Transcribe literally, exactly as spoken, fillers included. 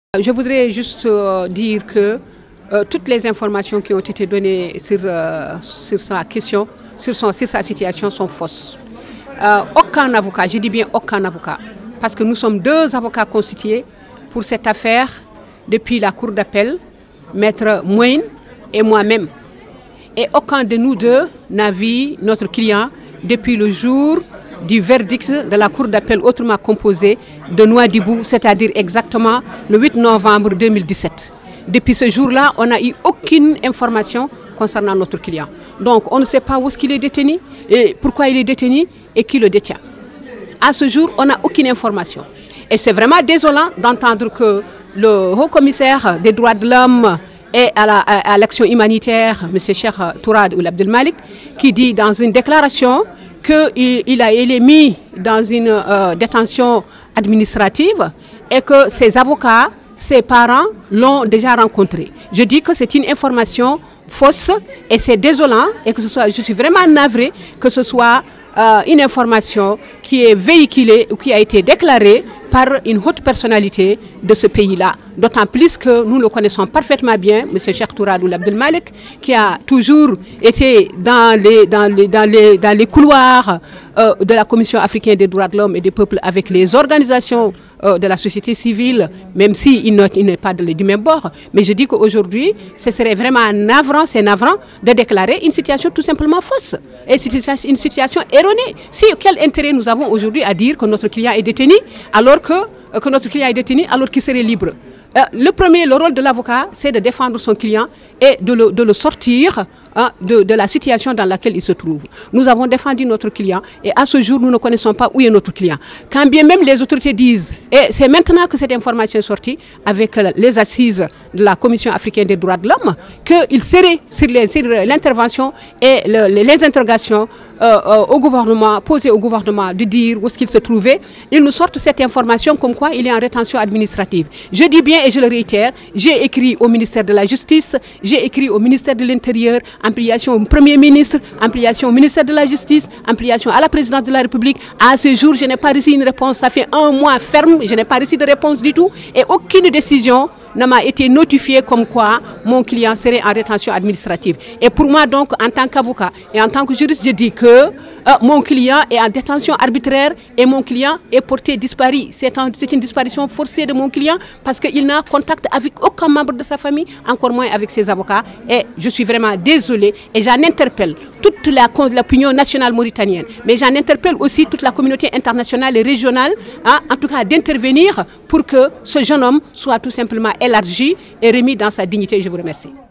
Je voudrais juste euh, dire que euh, toutes les informations qui ont été données sur, euh, sur sa question, sur, son, sur sa situation sont fausses. Euh, aucun avocat, je dis bien aucun avocat, parce que nous sommes deux avocats constitués pour cette affaire depuis la cour d'appel, Maître Moïne et moi-même. Et aucun de nous deux n'a vu notre client depuis le jour du verdict de la cour d'appel autrement composée de Nouadhibou, c'est-à-dire exactement le huit novembre deux mille dix-sept. Depuis ce jour-là, on n'a eu aucune information concernant notre client. Donc on ne sait pas où est-ce qu'il est détenu, et pourquoi il est détenu et qui le détient. À ce jour, on n'a aucune information. Et c'est vraiment désolant d'entendre que le haut-commissaire des droits de l'homme et à l'action humanitaire, M. Cheikh Tourad Ould Abdelmalik, qui dit dans une déclaration qu'il il a été mis dans une euh, détention administrative et que ses avocats, ses parents l'ont déjà rencontré. Je dis que c'est une information fausse et c'est désolant et que ce soit, je suis vraiment navrée que ce soit euh, une information qui est véhiculée ou qui a été déclarée par une haute personnalité de ce pays-là. D'autant plus que nous le connaissons parfaitement bien, M. Cheikh Tourad Ould Abdelmalik, qui a toujours été dans les, dans les, dans les, dans les couloirs euh, de la Commission africaine des droits de l'homme et des peuples avec les organisations euh, de la société civile, même s'il n'est pas de, du même bord. Mais je dis qu'aujourd'hui, ce serait vraiment navrant, c'est navrant de déclarer une situation tout simplement fausse et une situation erronée. Si, quel intérêt nous avons aujourd'hui à dire que notre client est détenu alors que, que notre client est détenu alors qu'il serait libre? Euh, le premier, le rôle de l'avocat, c'est de défendre son client et de le, de le sortir hein, de, de la situation dans laquelle il se trouve. Nous avons défendu notre client et à ce jour, nous ne connaissons pas où est notre client. Quand bien même les autorités disent, et c'est maintenant que cette information est sortie avec les assises de la Commission africaine des droits de l'homme, qu'il serait sur l'intervention et le, les interrogations euh, euh, au gouvernement, posées au gouvernement de dire où est-ce qu'il se trouvait, ils nous sortent cette information comme quoi il est en rétention administrative. Je dis bien et je le réitère, j'ai écrit au ministère de la Justice, j'ai écrit au ministère de l'Intérieur, ampliation au Premier ministre, ampliation au ministère de la Justice, ampliation à la présidence de la République. À ce jour, je n'ai pas reçu une réponse, ça fait un mois ferme, je n'ai pas reçu de réponse du tout et aucune décision ne m'a été notifiée comme quoi mon client serait en rétention administrative. Et pour moi donc, en tant qu'avocat et en tant que juriste, je dis que euh, mon client est en détention arbitraire et mon client est porté disparu. C'est un, une disparition forcée de mon client parce qu'il n'a contact avec aucun membre de sa famille, encore moins avec ses avocats. Et je suis vraiment désolée et j'en interpelle toute l'opinion nationale mauritanienne, mais j'en interpelle aussi toute la communauté internationale et régionale, hein, en tout cas d'intervenir pour que ce jeune homme soit tout simplement élargi et remis dans sa dignité. Je vous remercie.